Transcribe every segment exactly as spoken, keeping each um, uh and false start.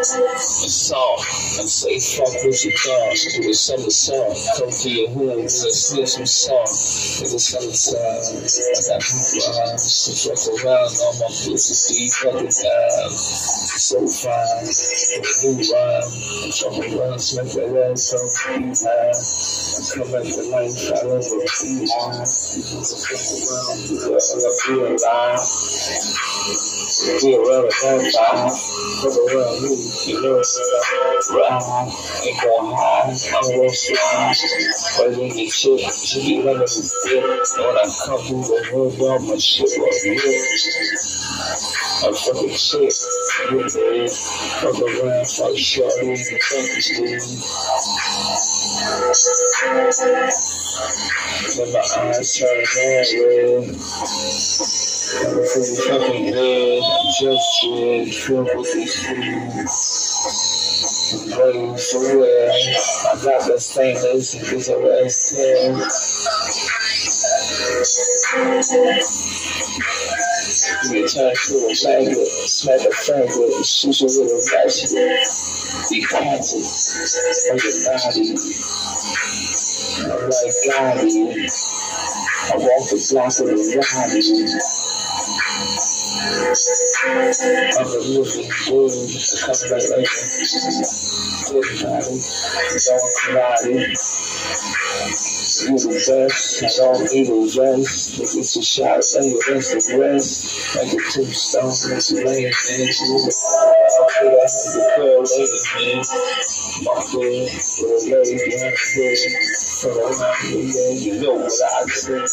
Salt and say fuck what you thought. Do the summer song. Come to your hood and sniff some salt. In the summertime, I got people eyes. So fuck around on my pussy deep fucking down. So fine, with a new rhyme. I'm fucking around, smack that ass up, be high. I come back to life, I love it, be high. So fuck around, be alive. Be around at that time. Fuck around me, you know what I'm ride. Ain't going high, I'm gonna slide. But when you chick, she be running his dick. When I come through the hood, all my shit was lit. I'm fucking shit, with it. Fuck around, fuck shorty, and the fucking dude. When my eyes turn red, I'm feeling fucking good, just shit, filled with these foods. Waiting for real, I got the stainless and this arrested. You turn to a maggot, smack a faggot, shoot you with a ratchet. Be conscious of your body. I'm like Gotti. I walk the block of the body. I'm a living dude, come back later. Good body, don't karate. You the best, I don't need a rest. If it's a shot, lay your rest and rest. Like a tombstone, it's a laying man. You the I have the girl later, man. My bed, with a lady behind the bed. From around me, yeah, you know what I say.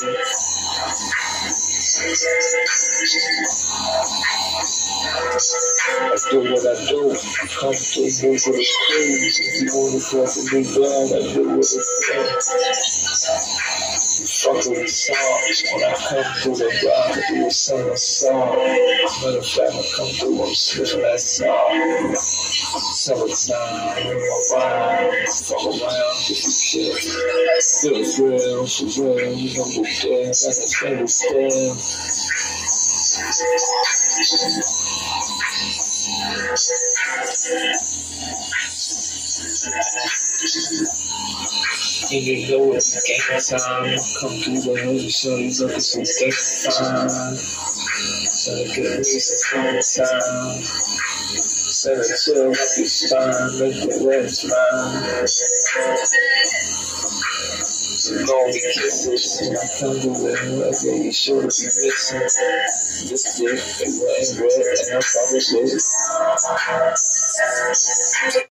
I do what I do, I'm comfortable with the streets. If you want to fuck with me down, I do what I do. You fuck with the songs, when I come through the block, I do a summer song. Matter of fact, I come through, I'm switching that song. Summertime, in my mind, fuck around, get the shit. Feels real, for real, you know the damn, like a standard stand. And you know it's game time. Come through the hood and show you looking so game fine. So to get me some fun time. Set a chill up your spine, make the rest mine. Lonely kisses, when I come to the hood, yeah, you sure to be missing. This dick, it wasn't red, and I thought it was.